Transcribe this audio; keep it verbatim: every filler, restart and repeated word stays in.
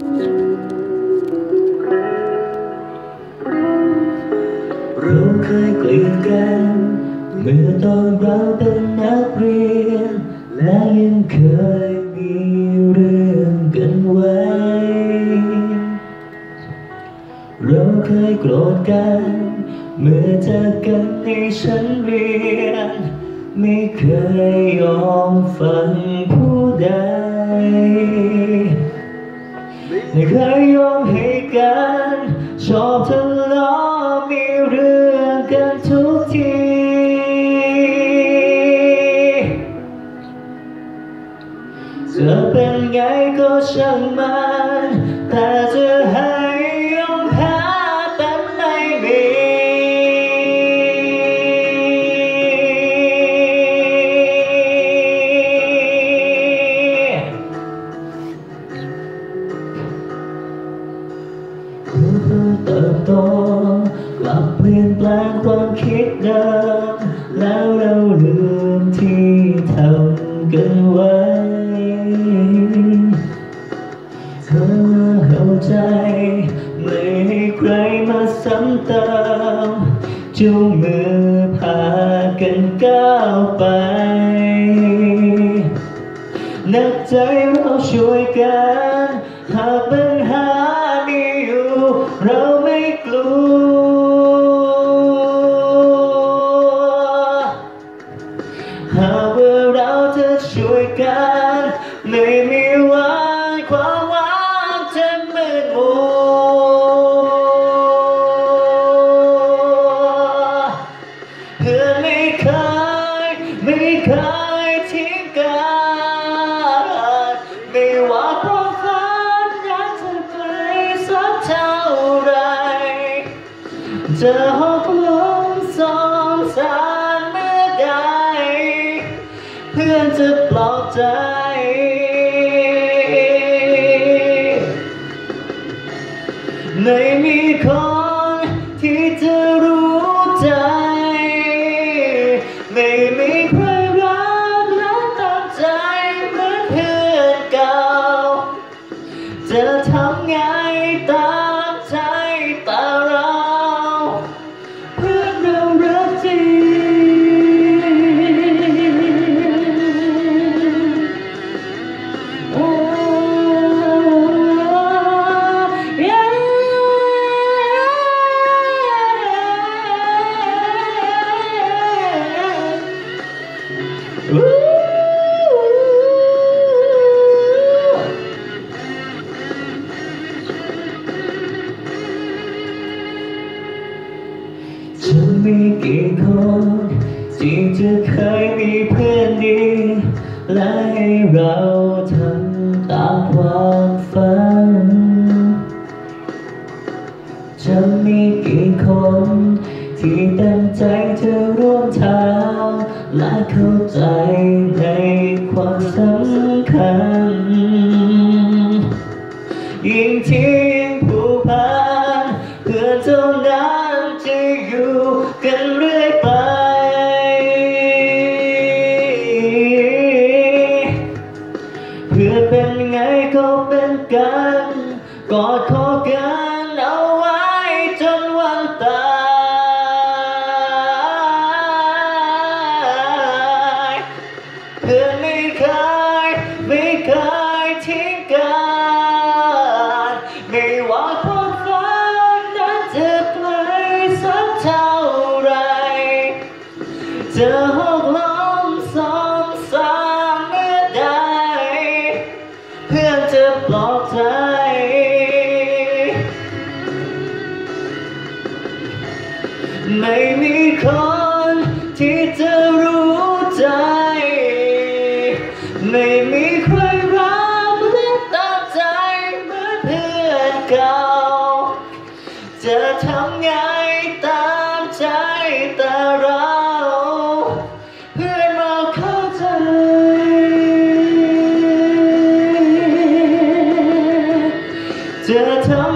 เราเคยเกลียดกันเมื่อตอนเราเป็นนักเรียนและยังเคยมีเรื่องกันไว้เราเคยโกรธกันเมื่อเจอกันในชั้นเรียนไม่เคยยอมฟังผู้ใดไม่เคยยอมให้กันชอบทะเลาะมีเรื่องกันทุกทีจะเป็นไงก็ช่างมันแต่จะให้ยอมแพ้เป็นไม่มีเติบโตกลับเปลี่ยนแปลงความคิดเดิมแล้วเราลืมที่ทำกันไว้เธอเข้าใจไม่ให้ใครมาซ้ำเติมจูงมือพากันก้าวไปนักใจเราช่วยกันหากปัญหามีอยู่เราไม่กลัวหากว่าเราจะช่วยกันไม่มีวันความหวังจะมืดมัวเพื่อนไม่เคยไม่เคยทิ้งกันไม่ว่าความฝันรักจะไปสักเท่าไรจะหกล้มสองสารเมื่อใดเพื่อนจะปลอบใจไม่มีคนที่จะรู้ใจไม่มีใครรักและตามใจเหมือนเพื่อนเก่าจะทำไงตามใจแต่เราเพื่อนเรารักจริงโอ้จะมีกี่คนที่จะเคยมีเพื่อนดีและให้เราทำตามความฝันจะมีกี่คนที่ตั้งใจจะร่วมทางและเข้าใจในความสำคัญยิ่งที่ยิ่งผูกพันเพื่อเท่านั้นจะอยู่กันเรื่อยไปเพื่อเป็นไงก็เป็นกันกอดคอกันเอาไว้จนวันตายเพื่อไม่เคยไม่เคยทิ้งกันไม่ว่าความฝันนั้นจะไกลสักเท่าไรจะหกล้มสองสามเมื่อใดเพื่อนจะปลอบใจไม่มีคนที่จะรู้ใจไม่มีใครรักและตามใจเหมือนเพื่อนเก่าจะทำไงตามใจแต่เราเพื่อนเราเข้าใจจะทำ